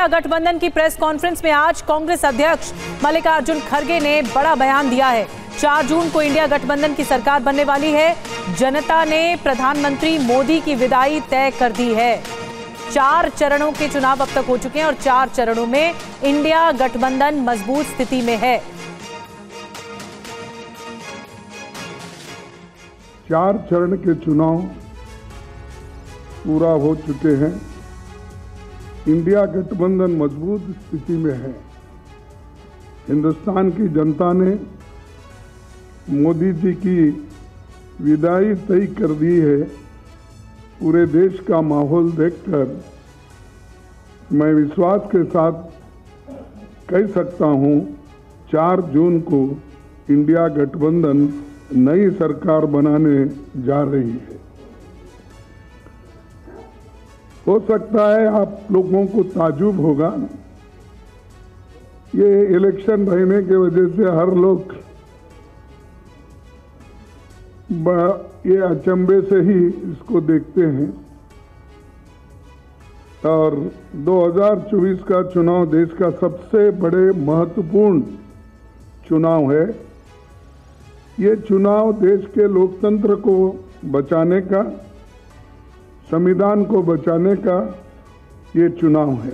India गठबंधन की press conference में आज कांग्रेस अध्यक्ष मल्लिकार्जुन खड़गे ने बड़ा बयान दिया है। 4 जून को इंडिया गठबंधन की सरकार बनने वाली है। जनता ने प्रधानमंत्री मोदी की विदाई तय कर दी है। 4 चरणों के चुनाव अब तक हो चुके हैं और 4 चरणों में इंडिया गठबंधन मजबूत स्थिति में है। 4 चरण के चुनाव पूरा हो चुके हैं। इंडिया गठबंधन मजबूत स्थिति में है। हिंदुस्तान की जनता ने मोदी जी की विदाई तय कर दी है। पूरे देश का माहौल देखकर मैं विश्वास के साथ कह सकता हूं 4 जून को इंडिया गठबंधन नई सरकार बनाने जा रही है। हो सकता है आप लोगों को ताज्जुब होगा, ये इलेक्शन रहने की वजह से हर लोग ये अचंभे से ही इसको देखते हैं। और 2024 का चुनाव देश का सबसे बड़े महत्वपूर्ण चुनाव है। ये चुनाव देश के लोकतंत्र को बचाने का, संविधान को बचाने का ये चुनाव है।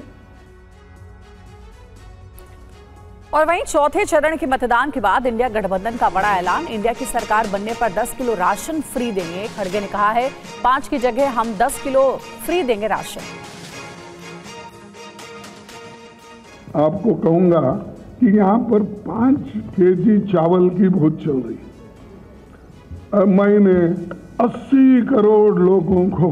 और वहीं चौथे चरण के मतदान के बाद इंडिया गठबंधन का बड़ा ऐलान। इंडिया की सरकार बनने पर 10 किलो राशन फ्री देंगे। खड़गे ने कहा है 5 की जगह हम 10 किलो फ्री देंगे राशन। आपको कहूंगा कि यहाँ पर 5 केजी चावल की बहुत चल रही है। महीने 80 करोड़ लोगों को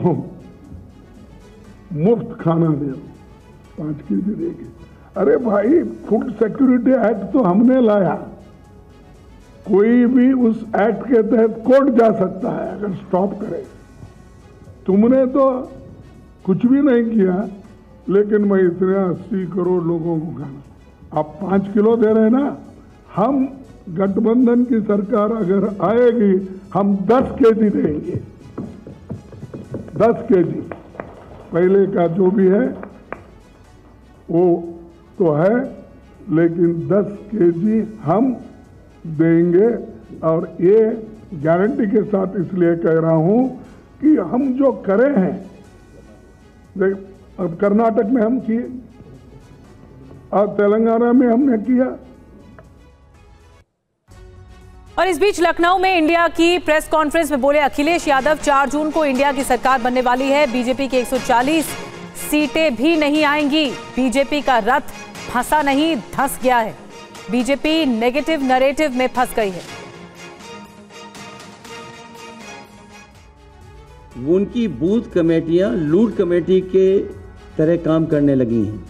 मुफ्त खाना दे, 5 केजी देंगे। अरे भाई, फूड सिक्योरिटी एक्ट तो हमने लाया। कोई भी उस एक्ट के तहत कोर्ट जा सकता है अगर स्टॉप करे। तुमने तो कुछ भी नहीं किया, लेकिन मैं इतने 80 करोड़ लोगों को खाना, आप 5 किलो दे रहे ना। हम गठबंधन की सरकार अगर आएगी, हम 10 केजी देंगे। 10 केजी पहले का जो भी है वो तो है, लेकिन 10 केजी हम देंगे। और ये गारंटी के साथ इसलिए कह रहा हूं कि हम जो करे हैं, अब कर्नाटक में हम किए और तेलंगाना में हमने किया। और इस बीच लखनऊ में इंडिया की प्रेस कॉन्फ्रेंस में बोले अखिलेश यादव, 4 जून को इंडिया की सरकार बनने वाली है। बीजेपी की 140 सीटें भी नहीं आएंगी। बीजेपी का रथ फंसा नहीं, धंस गया है। बीजेपी नेगेटिव नैरेटिव में फंस गई है। उनकी बूथ कमेटियां लूट कमेटी के तरह काम करने लगी हैं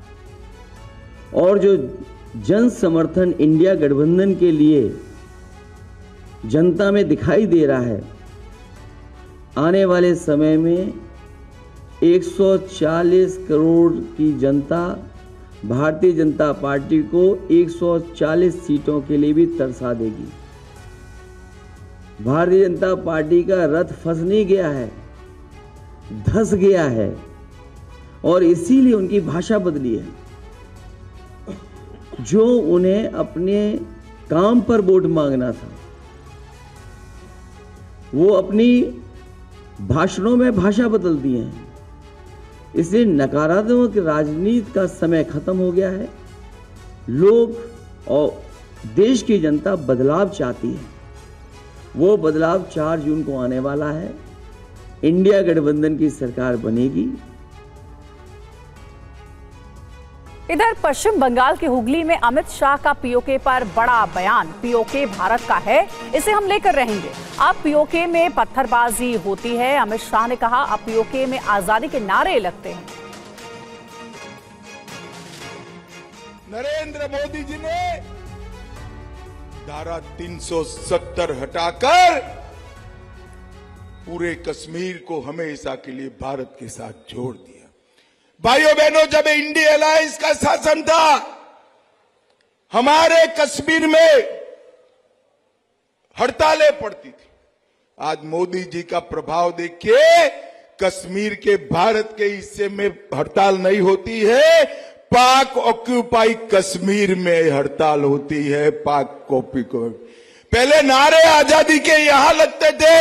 और जो जन समर्थन इंडिया गठबंधन के लिए जनता में दिखाई दे रहा है, आने वाले समय में 140 करोड़ की जनता भारतीय जनता पार्टी को 140 सीटों के लिए भी तरसा देगी। भारतीय जनता पार्टी का रथ फंस नहीं गया है, धंस गया है और इसीलिए उनकी भाषा बदली है। जो उन्हें अपने काम पर वोट मांगना था, वो अपनी भाषणों में भाषा बदल दिए हैं। इसलिए नकारात्मक राजनीति का समय खत्म हो गया है। लोग और देश की जनता बदलाव चाहती है। वो बदलाव 4 जून को आने वाला है। इंडिया गठबंधन की सरकार बनेगी। इधर पश्चिम बंगाल के हुगली में अमित शाह का पीओके पर बड़ा बयान। पीओके भारत का है, इसे हम लेकर रहेंगे। अब पीओके में पत्थरबाजी होती है। अमित शाह ने कहा अब पीओके में आजादी के नारे लगते हैं। नरेंद्र मोदी जी ने धारा 370 हटाकर पूरे कश्मीर को हमेशा के लिए भारत के साथ जोड़ दिया। भाइयों बहनों, जब इंडिया अलायंस का शासन था, हमारे कश्मीर में हड़तालें पड़ती थी। आज मोदी जी का प्रभाव देखिए, कश्मीर के भारत के हिस्से में हड़ताल नहीं होती है। पाक ऑक्यूपाई कश्मीर में हड़ताल होती है, पाक कॉपी को। पहले नारे आजादी के यहां लगते थे,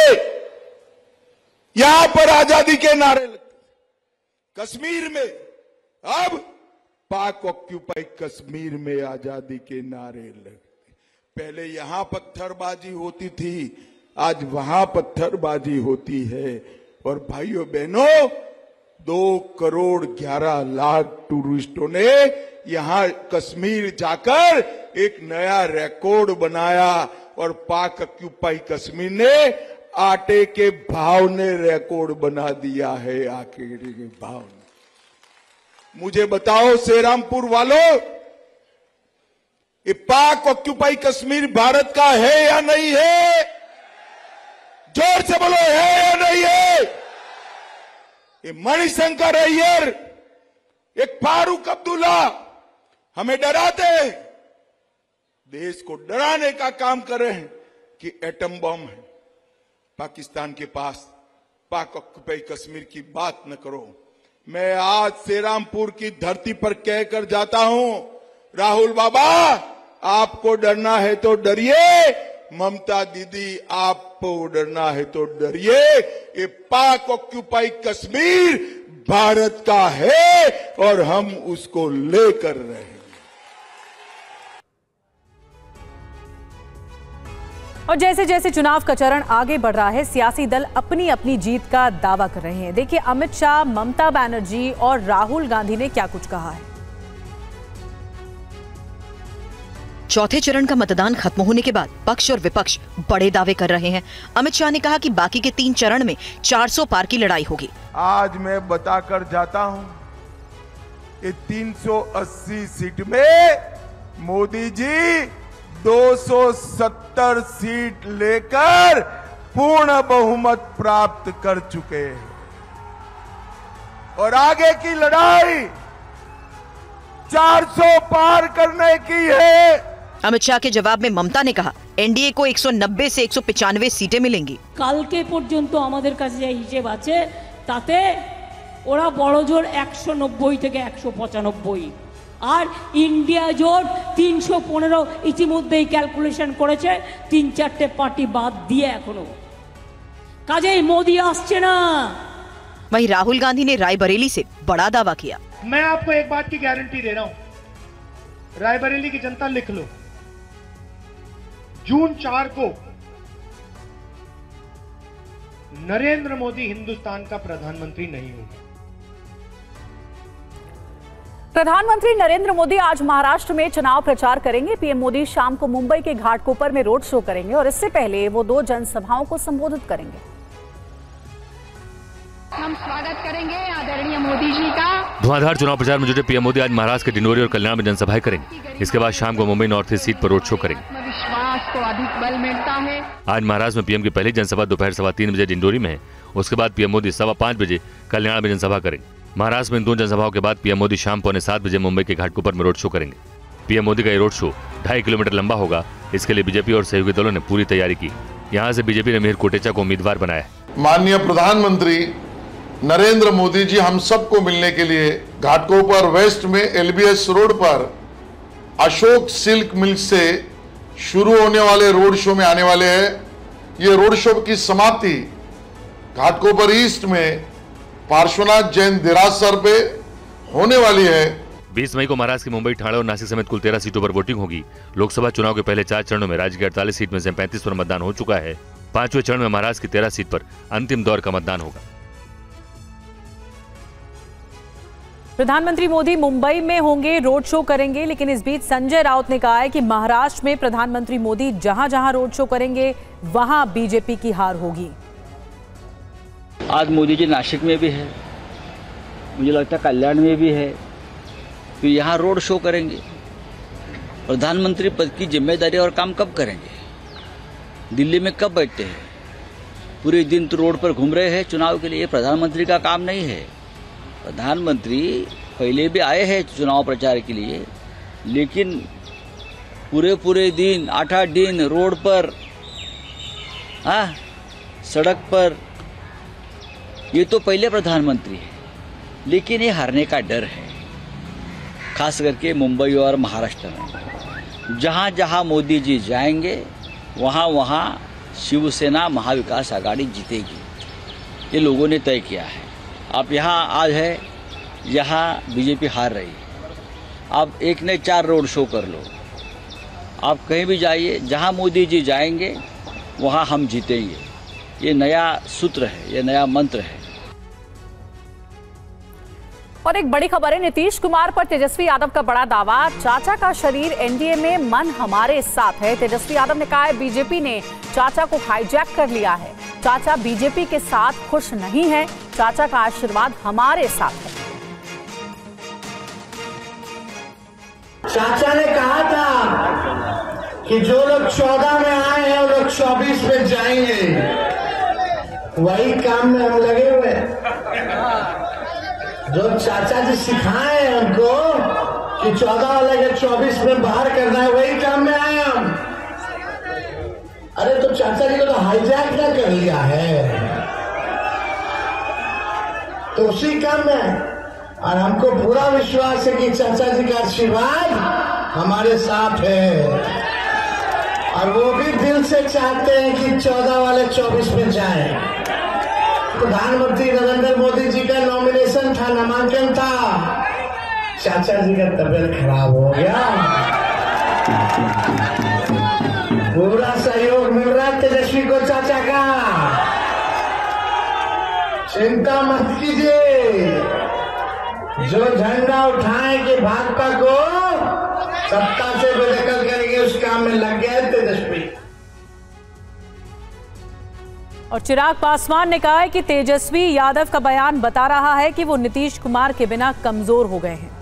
यहां पर आजादी के नारे लगते कश्मीर में, अब पाक ऑक्यूपाई कश्मीर में आजादी के नारे लगते। पहले यहां पत्थरबाजी होती थी, आज वहां पत्थरबाजी होती है। और भाइयों बहनों, 2,11,00,000 टूरिस्टों ने यहां कश्मीर जाकर एक नया रिकॉर्ड बनाया और पाक ऑक्यूपाई कश्मीर ने आटे के भाव ने रिकॉर्ड बना दिया है। आटे के भाव ने। मुझे बताओ श्रीरामपुर वालों, ये पाक ऑक्यूपाई कश्मीर भारत का है या नहीं है? जोर से बोलो, है या नहीं है? ये मणिशंकर अय्यर, एक फारूक अब्दुल्ला हमें डराते हैं, देश को डराने का काम कर रहे हैं कि एटम बम है पाकिस्तान के पास, पाक ऑक्यूपाई कश्मीर की बात न करो। मैं आज श्रीरामपुर की धरती पर कहकर जाता हूं, राहुल बाबा आपको डरना है तो डरिए, ममता दीदी आपको डरना है तो डरिए। ये पाक ऑक्यूपाई कश्मीर भारत का है और हम उसको लेकर रहे हैं। और जैसे जैसे चुनाव का चरण आगे बढ़ रहा है, सियासी दल अपनी अपनी जीत का दावा कर रहे हैं। देखिए अमित शाह, ममता बनर्जी और राहुल गांधी ने क्या कुछ कहा है। चौथे चरण का मतदान खत्म होने के बाद पक्ष और विपक्ष बड़े दावे कर रहे हैं। अमित शाह ने कहा कि बाकी के 3 चरण में 400 पार की लड़ाई होगी। आज मैं बताकर जाता हूं कि 380 सीट में मोदी जी 270 सीट लेकर पूर्ण बहुमत प्राप्त कर चुके हैं और आगे की लड़ाई 400 पार करने की है। अमित शाह के जवाब में ममता ने कहा एनडीए को 190 से 195 सीटें मिलेंगी। কালকে পর্যন্ত আমাদের কাছে যে হিসেব আছে তাতে ওরা বড় জোর 190 থেকে 195 আর ইন্ডিয়া জোট 315 ইতিমধ্যেই ক্যালকুলেশন করেছে, 3-4টে পার্টি বাদ দিয়ে এখনো কাজেই মোদি আসছে না। वहीं राहुल गांधी ने रायबरेली से बड़ा दावा किया। मैं आपको एक बात की गारंटी दे रहा हूं, रायबरेली की जनता लिख लो, जून 4 को नरेंद्र मोदी हिंदुस्तान का प्रधानमंत्री नहीं होंगे। प्रधानमंत्री नरेंद्र मोदी आज महाराष्ट्र में चुनाव प्रचार करेंगे। पीएम मोदी शाम को मुंबई के घाटकोपर में रोड शो करेंगे और इससे पहले वो 2 जनसभाओं को संबोधित करेंगे। हम स्वागत करेंगे आदरणीय मोदी जी का। धुआंधार चुनाव प्रचार में जुटे पीएम मोदी आज महाराष्ट्र के डिंडोरी और कल्याण में जनसभाएं करेंगे। इसके बाद शाम को मुंबई नॉर्थ ईस्ट सीट पर रोड शो करेंगे। विश्वास को अधिक बल मिलता है। आज महाराष्ट्र में पीएम की पहली जनसभा दोपहर 3:15 बजे डिंडोरी में है। उसके बाद पीएम मोदी 5:15 बजे कल्याण में जनसभा करेंगे। महाराष्ट्र में इन 2 जनसभाओं के बाद पीएम मोदी शाम 6:45 बजे मुंबई के घाटकोपर में रोड शो करेंगे। पीएम मोदी का ये रोड शो 2.5 किलोमीटर लंबा होगा। इसके लिए बीजेपी और सहयोगी दलों ने पूरी तैयारी की। यहाँ से बीजेपी ने मिहिर कोटेचा को उम्मीदवार बनाया है। माननीय प्रधानमंत्री नरेंद्र मोदी जी हम सबको मिलने के लिए घाटकोपर वेस्ट में एलबीएस रोड पर अशोक सिल्क मिल से शुरू होने वाले रोड शो में आने वाले हैं। ये रोड शो की समाप्ति घाटकोपर ईस्ट में पार्श्वनाथ जैन देरासर पे होने वाली है। 20 मई को महाराष्ट्र की मुंबई, ठाणे और नासिक समेत कुल 13 सीटों पर वोटिंग होगी। लोकसभा चुनाव के पहले 4 चरणों में राज्य की 48 सीट में से 35 पर मतदान हो चुका है। 5वें चरण में महाराष्ट्र की 13 सीट पर अंतिम दौर का मतदान होगा। प्रधानमंत्री मोदी मुंबई में होंगे, रोड शो करेंगे, लेकिन इस बीच संजय राउत ने कहा है कि महाराष्ट्र में प्रधानमंत्री मोदी जहां जहां रोड शो करेंगे वहां बीजेपी की हार होगी। आज मोदी जी नासिक में भी है, मुझे लगता है कल्याण में भी है, तो यहाँ रोड शो करेंगे। प्रधानमंत्री पद की जिम्मेदारी और काम कब करेंगे? दिल्ली में कब बैठते हैं? पूरे दिन तो रोड पर घूम रहे हैं चुनाव के लिए। प्रधानमंत्री का काम नहीं है। प्रधानमंत्री पहले भी आए हैं चुनाव प्रचार के लिए, लेकिन पूरे दिन 8-8 दिन रोड पर, सड़क पर, ये तो पहले प्रधानमंत्री है। लेकिन ये हारने का डर है, खास करके मुंबई और महाराष्ट्र में। जहाँ जहाँ मोदी जी जाएंगे वहाँ वहाँ शिवसेना महाविकास आघाड़ी जीतेगी, ये लोगों ने तय किया है। आप यहाँ आज है, यहाँ बीजेपी हार रही है, आप एक ने 4 रोड शो कर लो, आप कहीं भी जाइए, जहाँ मोदी जी जाएंगे वहाँ हम जीतेंगे। ये नया सूत्र है, ये नया मंत्र है। और एक बड़ी खबर है, नीतीश कुमार पर तेजस्वी यादव का बड़ा दावा, चाचा का शरीर एनडीए में, मन हमारे साथ है। तेजस्वी यादव ने कहा है बीजेपी ने चाचा को हाईजैक कर लिया है, चाचा बीजेपी के साथ खुश नहीं है, चाचा का आशीर्वाद हमारे साथ है। चाचा ने कहा था कि जो लोग 14 में आए हैं वो लोग 24 में जाएंगे, वही काम में हम लगे हुए हैं। जो चाचा जी सिखाए हैं हमको कि 14 वाले के 24 में बाहर करना है, वही काम में आए हम। अरे तो चाचा जी को तो हाईजैक ना कर लिया है, तो उसी काम में। और हमको पूरा विश्वास है कि चाचा जी का आशीर्वाद हमारे साथ है, और वो भी दिल से चाहते हैं कि 14 वाले 24 में जाएं। प्रधानमंत्री नरेंद्र मोदी जी का नॉमिनेशन था, नामांकन था, चाचा जी का तबीयत खराब हो गया। पूरा सहयोग मिल रहा है तेजस्वी को चाचा का, चिंता मत कीजिए। जो झंडा उठाए कि भाजपा को सत्ता से बेदखल करेंगे, उस काम में लग गया है तेजस्वी। और चिराग पासवान ने कहा है कि तेजस्वी यादव का बयान बता रहा है कि वो नीतीश कुमार के बिना कमजोर हो गए हैं।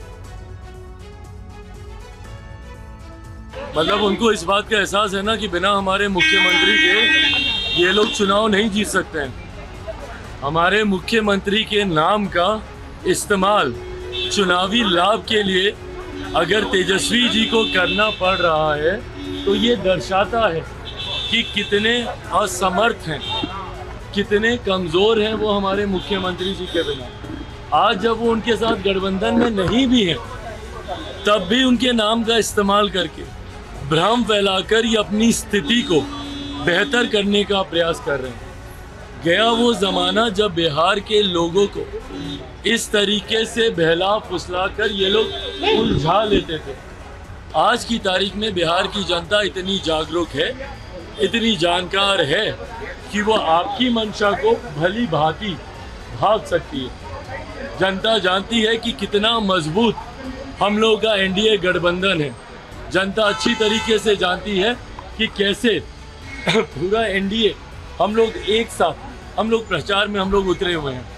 मतलब उनको इस बात का एहसास है ना कि बिना हमारे मुख्यमंत्री के ये लोग चुनाव नहीं जीत सकते हैं। हमारे मुख्यमंत्री के नाम का इस्तेमाल चुनावी लाभ के लिए अगर तेजस्वी जी को करना पड़ रहा है तो ये दर्शाता है कि कितने असमर्थ हैं, कितने कमज़ोर हैं वो हमारे मुख्यमंत्री जी के बिना। आज जब वो उनके साथ गठबंधन में नहीं भी हैं, तब भी उनके नाम का इस्तेमाल करके भ्रम फैलाकर ये अपनी स्थिति को बेहतर करने का प्रयास कर रहे हैं। गया वो ज़माना जब बिहार के लोगों को इस तरीके से बहला फुसला कर ये लोग उलझा लेते थे। आज की तारीख में बिहार की जनता इतनी जागरूक है, इतनी जानकार है कि वो आपकी मंशा को भली भांति भाग सकती है। जनता जानती है कि कितना मजबूत हम लोग का एनडीए गठबंधन है। जनता अच्छी तरीके से जानती है कि कैसे पूरा एनडीए हम लोग एक साथ, हम लोग प्रचार में हम लोग उतरे हुए हैं।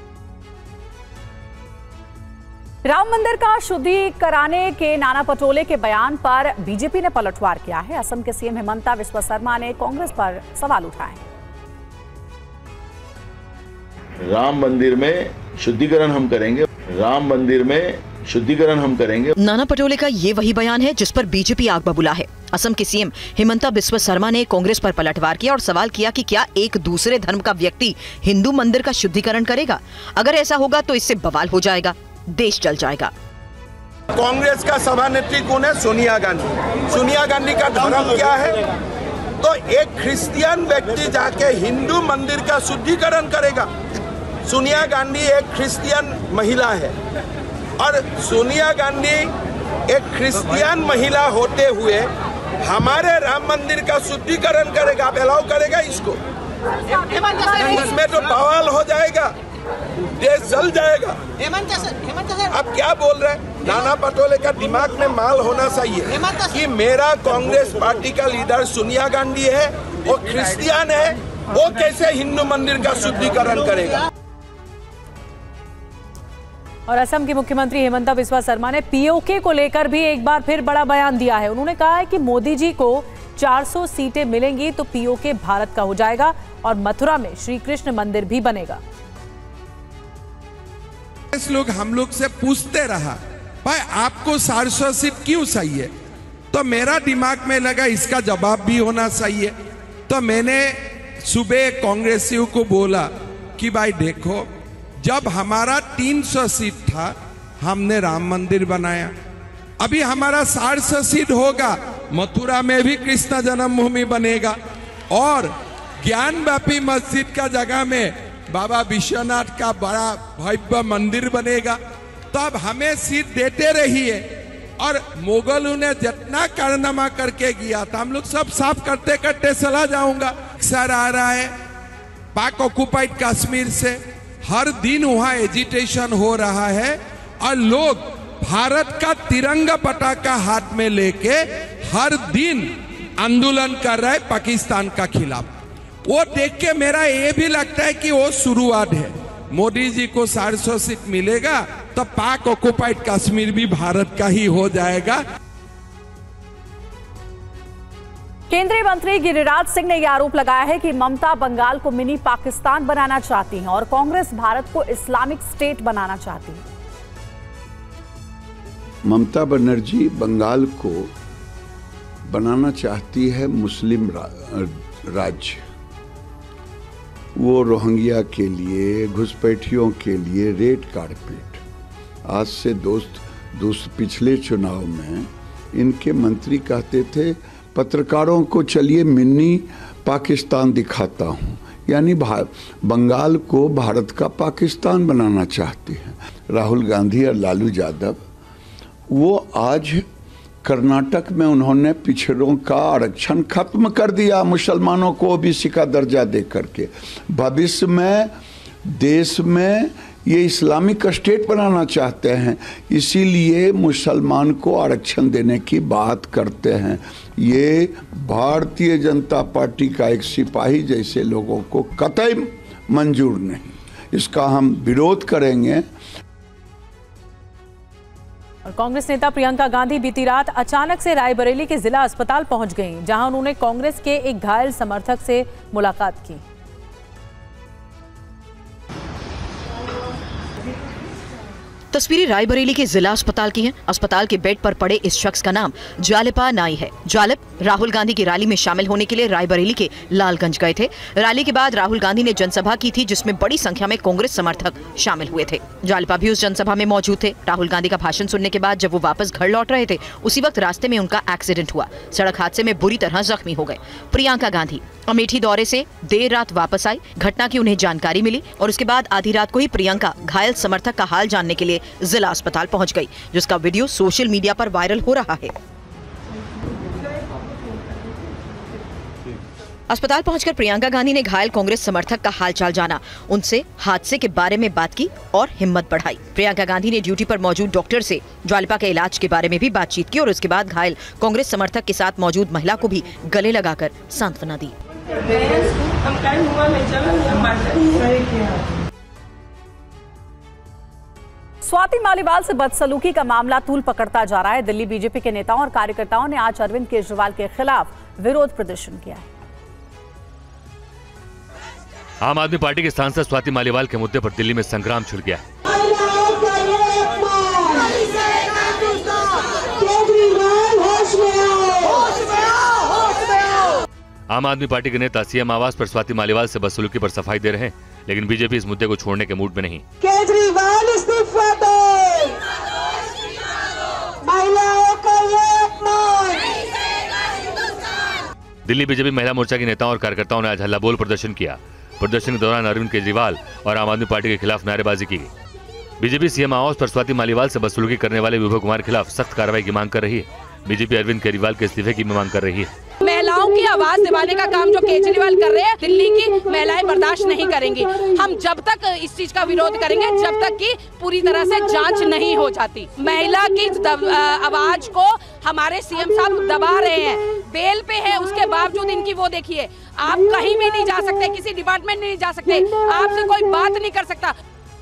राम मंदिर का शुद्धि कराने के नाना पटोले के बयान पर बीजेपी ने पलटवार किया है। असम के सीएम हिमंता बिस्वा शर्मा ने कांग्रेस पर सवाल उठाए। राम मंदिर में शुद्धिकरण हम करेंगे, राम मंदिर में शुद्धिकरण हम करेंगे। नाना पटोले का ये वही बयान है जिस पर बीजेपी आग बबूला है। असम के सीएम हिमंता बिस्वा शर्मा ने कांग्रेस पर पलटवार किया और सवाल किया कि क्या एक दूसरे धर्म का व्यक्ति हिंदू मंदिर का शुद्धिकरण करेगा? अगर ऐसा होगा तो इससे बवाल हो जाएगा, देश जल जाएगा। कांग्रेस का सभानेत्री कौन है? सोनिया गांधी। सोनिया गांधी का धर्म क्या है? तो एक क्रिश्चियन व्यक्ति जाके हिंदू मंदिर का शुद्धिकरण करेगा। सोनिया गांधी एक क्रिश्चियन महिला है और सोनिया गांधी एक क्रिश्चियन महिला होते हुए हमारे राम मंदिर का शुद्धिकरण करेगा। आप अलाउ करेगा इसको? इसमें तो बवाल हो जाएगा, देश जल जाएगा। आप क्या बोल रहे हैं? नाना पटोले का दिमाग में माल होना चाहिए कि मेरा कांग्रेस पार्टी का लीडर सोनिया गांधी है, वो क्रिश्चियन है, वो कैसे हिंदू मंदिर का शुद्धिकरण करेगा? और असम के मुख्यमंत्री हिमंता बिस्वा शर्मा ने पीओके को लेकर भी एक बार फिर बड़ा बयान दिया है। उन्होंने कहा है कि मोदी जी को 400 सीटें मिलेंगी तो पीओके भारत का हो जाएगा और मथुरा में श्री कृष्ण मंदिर भी बनेगा। लोग हम लोग से पूछते रहा, भाई आपको 400 सीट क्यों चाहिए? तो मेरा दिमाग में लगा इसका जवाब भी होना चाहिए। तो मैंने सुबह कांग्रेसियों को बोला कि भाई देखो, जब हमारा 300 सीट था हमने राम मंदिर बनाया। अभी हमारा 400 सीट होगा, मथुरा में भी कृष्ण जन्मभूमि बनेगा और ज्ञानव्यापी मस्जिद का जगह में बाबा विश्वनाथ का बड़ा भव्य मंदिर बनेगा। तो अब हमें सीट देते रहिए और मुगलों ने जितना कारनामा करके गया था हम लोग सब साफ करते करते चला जाऊंगा। सर आ रहा है पाक ऑक्युपाइड कश्मीर से, हर दिन वहां एजिटेशन हो रहा है और लोग भारत का तिरंगा पताका हाथ में लेके हर दिन आंदोलन कर रहे पाकिस्तान का खिलाफ। वो देख के मेरा ये भी लगता है कि वो शुरुआत है। मोदी जी को 400 सीट मिलेगा तो पाक ऑक्युपाइड कश्मीर भी भारत का ही हो जाएगा। केंद्रीय मंत्री गिरिराज सिंह ने यह आरोप लगाया है कि ममता बंगाल को मिनी पाकिस्तान बनाना चाहती हैं और कांग्रेस भारत को इस्लामिक स्टेट बनाना चाहती है। ममता बनर्जी बंगाल को बनाना चाहती है मुस्लिम राज्य। वो रोहिंग्या के लिए, घुसपैठियों के लिए रेड कारपेट। आज से दोस्त पिछले चुनाव में इनके मंत्री कहते थे पत्रकारों को चलिए मिनी पाकिस्तान दिखाता हूँ, यानी बंगाल को भारत का पाकिस्तान बनाना चाहती है। राहुल गांधी और लालू यादव वो आज कर्नाटक में उन्होंने पिछड़ों का आरक्षण खत्म कर दिया, मुसलमानों को ओबीसी का दर्जा दे करके। भविष्य में देश में ये इस्लामिक स्टेट बनाना चाहते हैं, इसीलिए मुसलमान को आरक्षण देने की बात करते हैं। ये भारतीय जनता पार्टी का एक सिपाही जैसे लोगों को कतई मंजूर नहीं, इसका हम विरोध करेंगे। और कांग्रेस नेता प्रियंका गांधी बीती रात अचानक से रायबरेली के जिला अस्पताल पहुंच गईं, जहां उन्होंने कांग्रेस के एक घायल समर्थक से मुलाकात की। तस्वीरें रायबरेली के जिला अस्पताल की हैं। अस्पताल के बेड पर पड़े इस शख्स का नाम जालिपा नाई है। जालिप राहुल गांधी की रैली में शामिल होने के लिए रायबरेली के लालगंज गए थे। रैली के बाद राहुल गांधी ने जनसभा की थी, जिसमें बड़ी संख्या में कांग्रेस समर्थक शामिल हुए थे। जालिपा भी उस जनसभा में मौजूद थे। राहुल गांधी का भाषण सुनने के बाद जब वो वापस घर लौट रहे थे, उसी वक्त रास्ते में उनका एक्सीडेंट हुआ। सड़क हादसे में बुरी तरह जख्मी हो गए। प्रियंका गांधी अमेठी दौरे से देर रात वापस आई। घटना की उन्हें जानकारी मिली और उसके बाद आधी रात को ही प्रियंका घायल समर्थक का हाल जानने के लिए जिला अस्पताल पहुंच गई, जिसका वीडियो सोशल मीडिया पर वायरल हो रहा है। अस्पताल पहुंचकर प्रियंका गांधी ने घायल कांग्रेस समर्थक का हालचाल जाना, उनसे हादसे के बारे में बात की और हिम्मत बढ़ाई। प्रियंका गांधी ने ड्यूटी पर मौजूद डॉक्टर से जालिपा के इलाज के बारे में भी बातचीत की और उसके बाद घायल कांग्रेस समर्थक के साथ मौजूद महिला को भी गले लगाकर सांत्वना दी। स्वाति मालीवाल से बदसलूकी का मामला तूल पकड़ता जा रहा है। दिल्ली बीजेपी के नेताओं और कार्यकर्ताओं ने आज अरविंद केजरीवाल के खिलाफ विरोध प्रदर्शन किया है। आम आदमी पार्टी के सांसद स्वाति मालीवाल के मुद्दे पर दिल्ली में संग्राम छिड़ गया है। आम आदमी पार्टी के नेता सीएम आवास पर स्वाति मालीवाल से बदसलूकी पर सफाई दे रहे हैं, लेकिन बीजेपी इस मुद्दे को छोड़ने के मूड में नहीं। केजरीवाल इस्तीफा दो, महिलाओं का ये अपमान। दिल्ली बीजेपी महिला मोर्चा के नेताओं और कार्यकर्ताओं ने आज हल्ला बोल प्रदर्शन किया। प्रदर्शन के दौरान अरविंद केजरीवाल और आम आदमी पार्टी के खिलाफ नारेबाजी की गई। बीजेपी सीएम आवास पर स्वाति मालीवाल से बदसलूकी करने वाले विभव कुमार के खिलाफ सख्त कार्रवाई की मांग कर रही है। बीजेपी अरविंद केजरीवाल के इस्तीफे की मांग कर रही है। महिलाओं की आवाज दिवाने का काम जो केजरीवाल कर रहे हैं, दिल्ली की महिलाएं बर्दाश्त नहीं करेंगी। हम जब तक इस चीज का विरोध करेंगे जब तक कि पूरी तरह से जांच नहीं हो जाती। महिला की आवाज को हमारे सीएम साहब दबा रहे हैं, बेल पे है, उसके बावजूद इनकी वो देखिए, आप कहीं भी नहीं जा सकते, किसी डिपार्टमेंट में नहीं जा सकते, आपसे कोई बात नहीं कर सकता।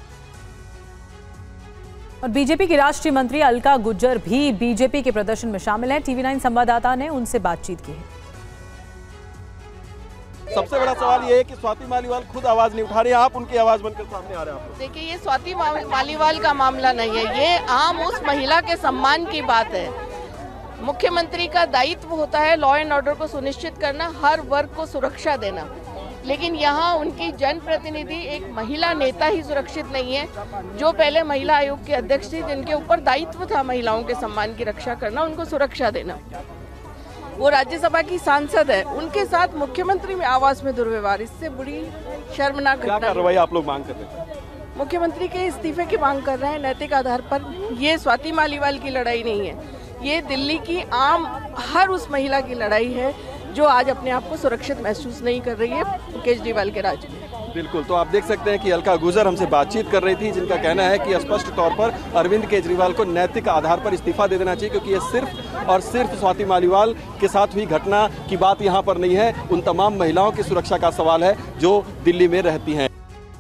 और बीजेपी की राष्ट्रीय मंत्री अलका गुज्जर भी बीजेपी के प्रदर्शन में शामिल हैं। टीवी 9 संवाददाता ने उनसे बातचीत की है। सबसे बड़ा सवाल ये है कि स्वाति मालीवाल खुद आवाज नहीं उठा रही, आप उनकी आवाज बनकर सामने आ रहे हैं। देखिए, ये स्वाति मालीवाल का मामला नहीं है, ये आम उस महिला के सम्मान की बात है। मुख्यमंत्री का दायित्व होता है लॉ एंड ऑर्डर को सुनिश्चित करना, हर वर्ग को सुरक्षा देना। लेकिन यहाँ उनकी जनप्रतिनिधि एक महिला नेता ही सुरक्षित नहीं है, जो पहले महिला आयोग के अध्यक्ष थी, जिनके ऊपर दायित्व था महिलाओं के सम्मान की रक्षा करना, उनको सुरक्षा देना। वो राज्यसभा की सांसद है, उनके साथ मुख्यमंत्री में आवास में दुर्व्यवहार, इससे बुरी शर्मनाक घटना। क्या कार्रवाई आप लोग मांग कर रहे हैं? मुख्यमंत्री के इस्तीफे की मांग कर रहे हैं नैतिक आधार पर। ये स्वाति मालीवाल की लड़ाई नहीं है, ये दिल्ली की आम हर उस महिला की लड़ाई है जो आज अपने आप को सुरक्षित महसूस नहीं कर रही है केजरीवाल के राज में। बिल्कुल, तो आप देख सकते हैं कि अलका गुजर हमसे बातचीत कर रही थी, जिनका कहना है कि स्पष्ट तौर पर अरविंद केजरीवाल को नैतिक आधार पर इस्तीफा दे देना चाहिए, क्योंकि ये सिर्फ और सिर्फ स्वाति मालीवाल के साथ हुई घटना की बात यहाँ पर नहीं है, उन तमाम महिलाओं की सुरक्षा का सवाल है जो दिल्ली में रहती हैं।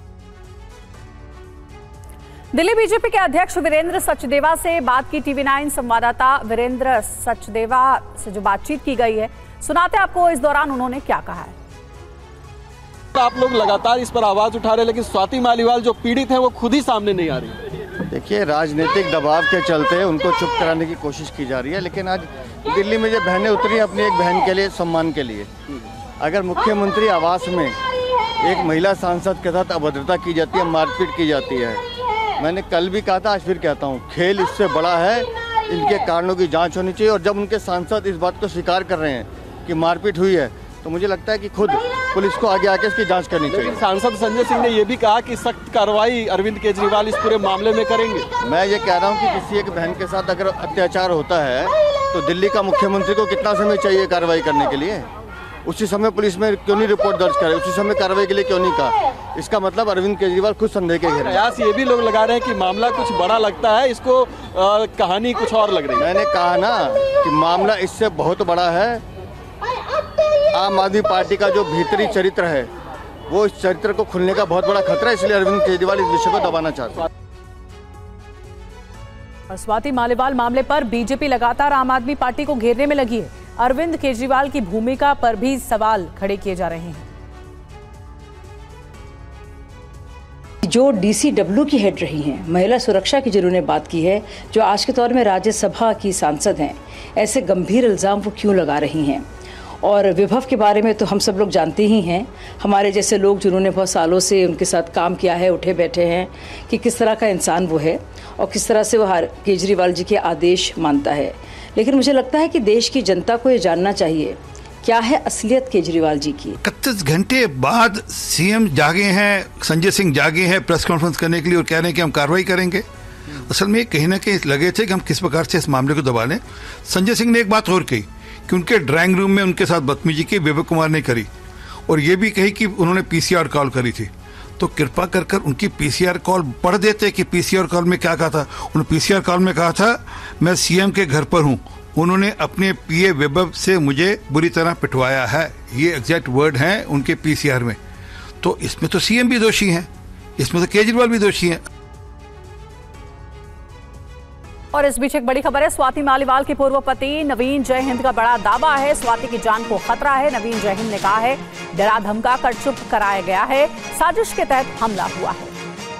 दिल्ली बीजेपी के अध्यक्ष वीरेंद्र सचदेवा से बात की TV9 संवाददाता वीरेंद्र सचदेवा से जो बातचीत की गई है, सुनाते आपको इस दौरान उन्होंने क्या कहा है। आप लोग लगातार इस पर आवाज उठा रहे हैं, लेकिन स्वाति मालीवाल जो पीड़ित हैं वो खुद ही सामने नहीं आ रही। देखिए, राजनीतिक दबाव के चलते उनको चुप कराने की कोशिश की जा रही है, लेकिन आज दिल्ली में जो बहनें उतरी अपनी एक बहन के लिए, सम्मान के लिए, अगर मुख्यमंत्री आवास में एक महिला सांसद के साथ अभद्रता की जाती है, मारपीट की जाती है, मैंने कल भी कहा था, आज फिर कहता हूँ, खेल इससे बड़ा है, इनके कारणों की जांच होनी चाहिए। और जब उनके सांसद इस बात को स्वीकार कर रहे हैं कि मारपीट हुई है, तो मुझे लगता है कि खुद पुलिस को आगे आके इसकी जांच करनी चाहिए। सांसद संजय सिंह ने यह भी कहा कि सख्त कार्रवाई अरविंद केजरीवाल इस पूरे मामले में करेंगे। मैं ये कह रहा हूँ कि किसी एक बहन के साथ अगर अत्याचार होता है तो दिल्ली का मुख्यमंत्री को कितना समय चाहिए कार्रवाई करने के लिए? उसी समय पुलिस में क्यों नहीं रिपोर्ट दर्ज करे, उसी समय कार्रवाई के लिए क्यों नहीं कहा? इसका मतलब अरविंद केजरीवाल खुद संदेह के घेरे। प्रयास ये भी लोग लगा रहे हैं कि मामला कुछ बड़ा लगता है, इसको कहानी कुछ और लग रही है। मैंने कहा ना कि मामला इससे बहुत बड़ा है। आम आदमी पार्टी का जो भीतरी चरित्र है, वो इस चरित्र को खुलने का बहुत बड़ा खतरा है, इसलिए अरविंद केजरीवाल इस विषय को दबाना चाहते हैं। और स्वाति मालीवाल मामले पर बीजेपी लगातार आम आदमी पार्टी को घेरने में लगी है। अरविंद केजरीवाल की भूमिका पर भी सवाल खड़े किए जा रहे हैं। जो DCW की हेड रही हैं, महिला सुरक्षा की जिन्होंने बात की है, जो आज के दौर में राज्यसभा की सांसद हैं, ऐसे गंभीर इल्ज़ाम वो क्यों लगा रही हैं? और विभव के बारे में तो हम सब लोग जानते ही हैं, हमारे जैसे लोग जिन्होंने बहुत सालों से उनके साथ काम किया है, उठे बैठे हैं कि किस तरह का इंसान वो है और किस तरह से वह केजरीवाल जी के आदेश मानता है। लेकिन मुझे लगता है कि देश की जनता को ये जानना चाहिए क्या है असलियत केजरीवाल जी की। 31 घंटे बाद CM जागे हैं, संजय सिंह जागे हैं प्रेस कॉन्फ्रेंस करने के लिए और कह रहे हैं कि हम कार्रवाई करेंगे। असल में कहीं ना कहीं लगे थे कि हम किस प्रकार से इस मामले को दबा लें। संजय सिंह ने एक बात और कही कि उनके ड्राइंग रूम में उनके साथ बदतमीजी की विवेक कुमार ने करी, और ये भी कही कि उन्होंने PCR कॉल करी थी। तो कृपा कर कर उनकी PCR कॉल पढ़ देते कि PCR कॉल में क्या कहा था। उन्होंने PCR कॉल में कहा था, मैं CM के घर पर हूँ, उन्होंने अपने PA विभव से मुझे बुरी तरह पिटवाया है। ये एग्जैक्ट वर्ड हैं उनके PCR में। तो इसमें तो CM भी दोषी हैं, इसमें तो केजरीवाल भी दोषी हैं। और इस बीच एक बड़ी खबर है, स्वाति मालीवाल के पूर्व पति नवीन जयहिंद का बड़ा दावा है, स्वाति की जान को खतरा है। नवीन जयहिंद ने कहा है, डरा धमका कर चुप कराया गया है, साजिश के तहत हमला हुआ है।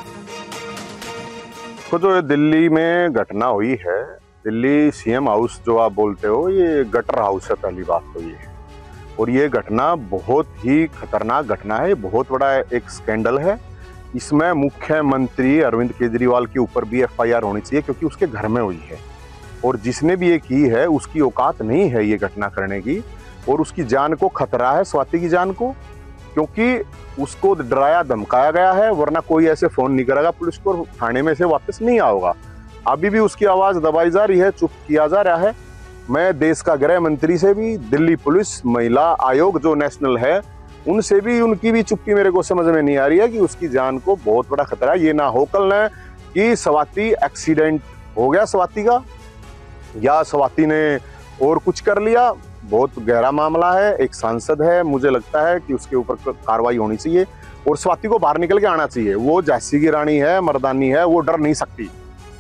तो जो दिल्ली में घटना हुई है, दिल्ली CM हाउस जो आप बोलते हो, ये गटर हाउस है, पहली बात तो ये। और ये घटना बहुत ही खतरनाक घटना है, बहुत बड़ा एक स्कैंडल है। इसमें मुख्यमंत्री अरविंद केजरीवाल के ऊपर भी FIR होनी चाहिए, क्योंकि उसके घर में हुई है और जिसने भी ये की है उसकी औकात नहीं है ये घटना करने की, और उसकी जान को खतरा है, स्वाति की जान को, क्योंकि उसको डराया धमकाया गया है, वरना कोई ऐसे फोन नहीं करेगा पुलिस को, थाने में से वापस नहीं आओगा। अभी भी उसकी आवाज दबाई जा रही है, चुप किया जा रहा है। मैं देश का गृह मंत्री से भी, दिल्ली पुलिस, महिला आयोग जो नेशनल है, उनसे भी, उनकी भी चुप्पी मेरे को समझ में नहीं आ रही है कि उसकी जान को बहुत बड़ा खतरा है। ये ना हो कल न कि स्वाति एक्सीडेंट हो गया स्वाति का, या स्वाति ने और कुछ कर लिया। बहुत गहरा मामला है, एक सांसद है, मुझे लगता है कि उसके ऊपर कार्रवाई होनी चाहिए और स्वाति को बाहर निकल के आना चाहिए। वो झांसी की रानी है, मर्दानी है, वो डर नहीं सकती।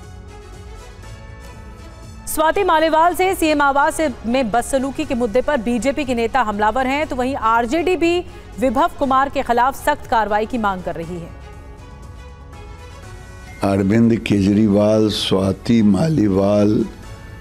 स्वाति मालीवाल से CM आवास में बदसलूकी के मुद्दे पर बीजेपी के नेता हमलावर हैं, तो वहीं RJD भी विभव कुमार के खिलाफ सख्त कार्रवाई की मांग कर रही है। अरविंद केजरीवाल, स्वाति मालीवाल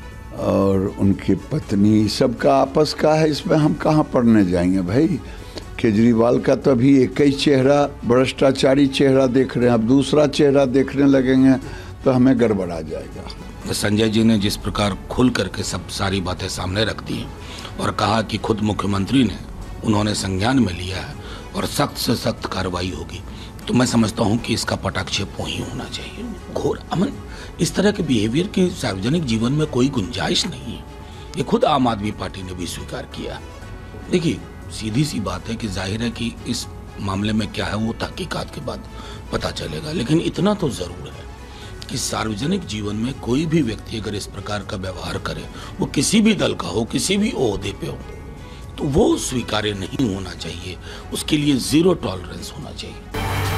और उनकी पत्नी, सबका आपस का है, इसमें हम कहाँ पढ़ने जाएंगे भाई। केजरीवाल का तो अभी एक ही चेहरा, भ्रष्टाचारी चेहरा देख रहे हैं, अब दूसरा चेहरा देखने लगेंगे तो हमें गड़बड़ आ जाएगा। संजय जी ने जिस प्रकार खुल करके सब सारी बातें सामने रख दी और कहा कि खुद मुख्यमंत्री ने उन्होंने संज्ञान में लिया है और सख्त से सख्त कार्रवाई होगी, तो मैं समझता हूं कि इसका पटाक्षेप वहीं होना चाहिए। घोर अमन, इस तरह के बिहेवियर की सार्वजनिक जीवन में कोई गुंजाइश नहीं है। ये खुद आम आदमी पार्टी ने भी स्वीकार किया। देखिए, सीधी सी बात है कि जाहिर है कि इस मामले में क्या है वो तहकीकात के बाद पता चलेगा, लेकिन इतना तो जरूर है कि सार्वजनिक जीवन में कोई भी व्यक्ति अगर इस प्रकार का व्यवहार करे, वो किसी भी दल का हो, किसी भी ओहदे पे हो, तो वो स्वीकार्य नहीं होना चाहिए। उसके लिए जीरो टॉलरेंस होना चाहिए।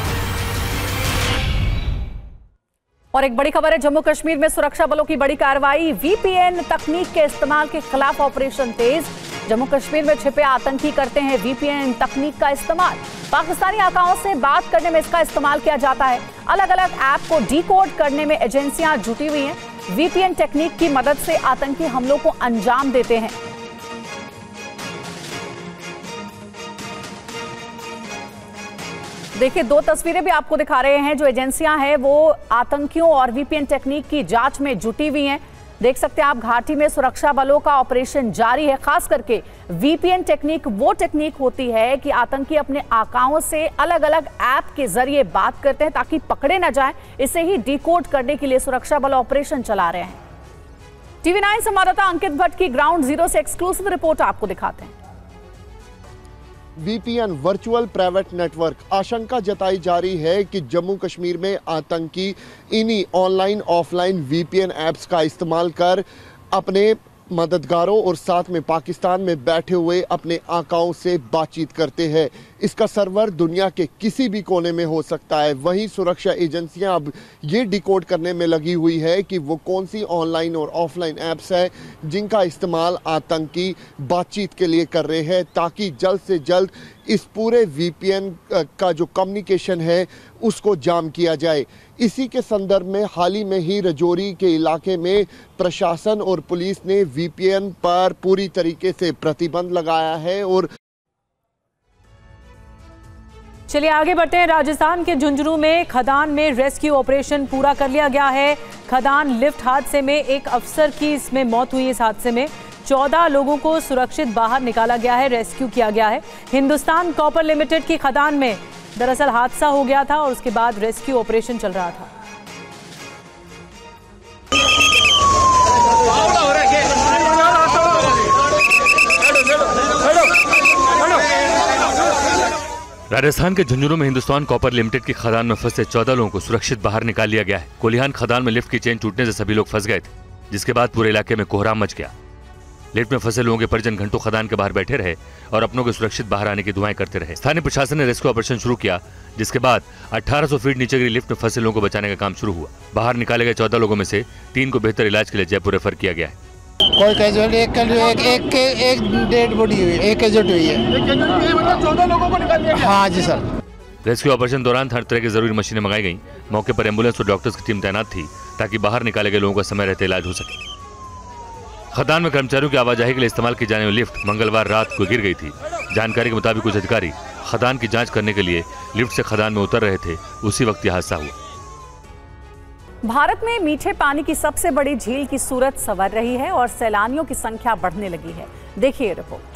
और एक बड़ी खबर है, जम्मू कश्मीर में सुरक्षा बलों की बड़ी कार्रवाई, वीपीएन तकनीक के इस्तेमाल के खिलाफ ऑपरेशन तेज। जम्मू कश्मीर में छिपे आतंकी करते हैं वीपीएन तकनीक का इस्तेमाल। पाकिस्तानी आकाओं से बात करने में इसका इस्तेमाल किया जाता है। अलग अलग ऐप को डिकोड करने में एजेंसियां जुटी हुई हैं। वीपीएन टेक्निक की मदद से आतंकी हमलों को अंजाम देते हैं। देखिए, दो तस्वीरें भी आपको दिखा रहे हैं। जो एजेंसियां हैं वो आतंकियों और वीपीएन टेक्निक की जांच में जुटी हुई हैं। देख सकते हैं आप, घाटी में सुरक्षा बलों का ऑपरेशन जारी है। खास करके वीपीएन टेक्निक वो टेक्निक होती है कि आतंकी अपने आकाओं से अलग अलग ऐप के जरिए बात करते हैं ताकि पकड़े न जाएं। इसे ही डिकोड करने के लिए सुरक्षा बल ऑपरेशन चला रहे हैं। टीवी 9 संवाददाता अंकित भट्ट की ग्राउंड जीरो से एक्सक्लूसिव रिपोर्ट आपको दिखाते हैं। वीपीएन वर्चुअल प्राइवेट नेटवर्क, आशंका जताई जा रही है कि जम्मू कश्मीर में आतंकी इन्हीं ऑनलाइन ऑफलाइन वीपीएन ऐप्स का इस्तेमाल कर अपने मददगारों और साथ में पाकिस्तान में बैठे हुए अपने आकाओं से बातचीत करते हैं। इसका सर्वर दुनिया के किसी भी कोने में हो सकता है। वहीं सुरक्षा एजेंसियां अब ये डिकोड करने में लगी हुई है कि वो कौन सी ऑनलाइन और ऑफलाइन ऐप्स है जिनका इस्तेमाल आतंकी बातचीत के लिए कर रहे हैं, ताकि जल्द से जल्द इस पूरे वीपीएन का जो कम्युनिकेशन है उसको जाम किया जाए। इसी के संदर्भ में हाल ही में ही राजौरी के इलाके में प्रशासन और पुलिस ने वीपीएन पर पूरी तरीके से प्रतिबंध लगाया है। और चलिए आगे बढ़ते हैं। राजस्थान के झुंझुनू में खदान में रेस्क्यू ऑपरेशन पूरा कर लिया गया है। खदान लिफ्ट हादसे में एक अफसर की इसमें मौत हुई। इस हादसे में 14 लोगों को सुरक्षित बाहर निकाला गया है, रेस्क्यू किया गया है। हिंदुस्तान कॉपर लिमिटेड की खदान में दरअसल हादसा हो गया था और उसके बाद रेस्क्यू ऑपरेशन चल रहा था। राजस्थान के झुंझुनू में हिंदुस्तान कॉपर लिमिटेड की खदान में फंसे 14 लोगों को सुरक्षित बाहर निकाल लिया गया है। कोलिहान खदान में लिफ्ट की चेन टूटने से सभी लोग फंस गए थे, जिसके बाद पूरे इलाके में कोहराम मच गया। लिफ्ट में फंसे लोगों के परिजन घंटों खदान के बाहर बैठे रहे और अपनों के सुरक्षित बाहर आने की दुआएं करते रहे। स्थानीय प्रशासन ने रेस्क्यू ऑपरेशन शुरू किया, जिसके बाद 1800 फीट नीचे गिरी लिफ्ट में फंसे लोगों को बचाने का काम शुरू हुआ। बाहर निकाले गए 14 लोगों में से 3 को बेहतर इलाज के लिए जयपुर रेफर किया गया है। कोई कैजुअलिटी, एक डेड बॉडी हुई है, एक कैजुअलिटी हुई है। 14 लोगों को निकाल लिया गया। हाँ जी सर। रेस्क्यू ऑपरेशन दौरान हर तरह की जरूरी मशीनें मंगाई गई। मौके पर एम्बुलेंस और डॉक्टर्स की टीम तैनात थी ताकि बाहर निकाले गए लोगों का समय रहते इलाज हो सके। खदान में कर्मचारियों की आवाजाही के लिए इस्तेमाल की जाने वाली लिफ्ट मंगलवार रात को गिर गई थी। जानकारी के मुताबिक कुछ अधिकारी खदान की जांच करने के लिए लिफ्ट से खदान में उतर रहे थे, उसी वक्त यह हादसा हुआ। भारत में मीठे पानी की सबसे बड़ी झील की सूरत संवर रही है और सैलानियों की संख्या बढ़ने लगी है। देखिए रिपोर्ट।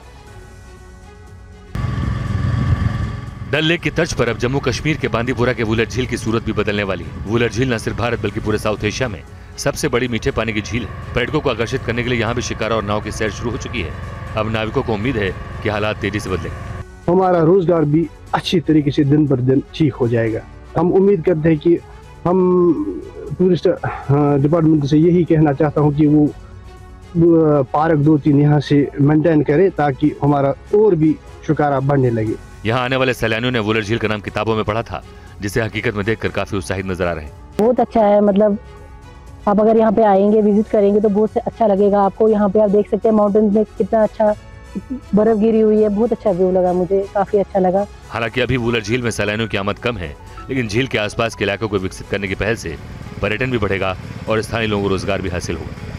डल लेक की तर्ज पर अब जम्मू कश्मीर के बांदीपुरा के वुलर झील की सूरत भी बदलने वाली है। वुलर झील न सिर्फ भारत बल्कि पूरे साउथ एशिया में सबसे बड़ी मीठे पानी की झील है। पर्यटकों को आकर्षित करने के लिए यहाँ भी शिकारा और नाव की सैर शुरू हो चुकी है। अब नाविकों को उम्मीद है कि हालात तेजी से बदलेंगे। हमारा रोजगार भी अच्छी तरीके से दिन पर दिन ठीक हो जाएगा। हम उम्मीद करते हैं कि हम टूरिस्ट डिपार्टमेंट से यही कहना चाहता हूँ कि वो पार्क 2-3 यहाँ से मेंटेन करे ताकि हमारा और भी शिकारा बढ़ने लगे। यहाँ आने वाले सैलानियों ने वुलर झील का नाम किताबों में पढ़ा था, जिसे हकीकत में देखकर काफी उत्साहित नजर आ रहे हैं। बहुत अच्छा है, मतलब आप अगर यहाँ पे आएंगे, विजिट करेंगे तो बहुत अच्छा लगेगा आपको। यहाँ पे आप देख सकते हैं माउंटेन में कितना अच्छा बर्फ गिरी हुई है, बहुत अच्छा व्यू लगा, मुझे काफी अच्छा लगा। हालांकि अभी वुलर झील में सैलानियों की आमद कम है, लेकिन झील के आसपास के इलाकों को विकसित करने की पहल से पर्यटन भी बढ़ेगा और स्थानीय लोगों को रोजगार भी हासिल होगा।